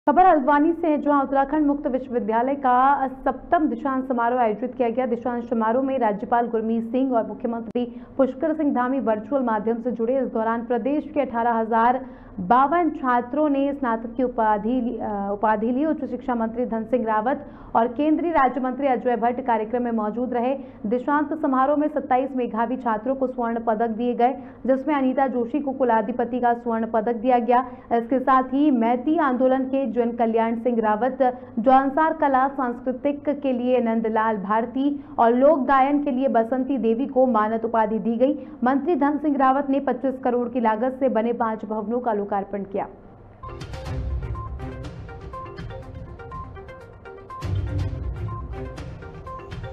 खबर हल्द्वानी से है, जहां उत्तराखंड मुक्त विश्वविद्यालय का 7वां दीक्षांत समारोह आयोजित किया गया। दीक्षांत समारोह में राज्यपाल गुरमीत सिंह और मुख्यमंत्री पुष्कर सिंह धामी वर्चुअल माध्यम से जुड़े। इस दौरान प्रदेश के 18,052 छात्रों ने स्नातक की उपाधि ली। उच्च शिक्षा मंत्री धन सिंह रावत और केंद्रीय राज्य मंत्री अजय भट्ट कार्यक्रम में मौजूद रहे। दीक्षांत समारोह में 27 मेधावी छात्रों को स्वर्ण पदक दिए गए, जिसमें अनीता जोशी को कुलाधिपति का स्वर्ण पदक दिया गया। इसके साथ ही मैती आंदोलन के जन कल्याण सिंह रावत, जौनसार कला सांस्कृतिक के लिए नंदलाल भारती और लोक गायन के लिए बसंती देवी को मानद उपाधि दी गई। मंत्री धन सिंह रावत ने 25 करोड़ की लागत से बने 5 भवनों का लोकार्पण किया।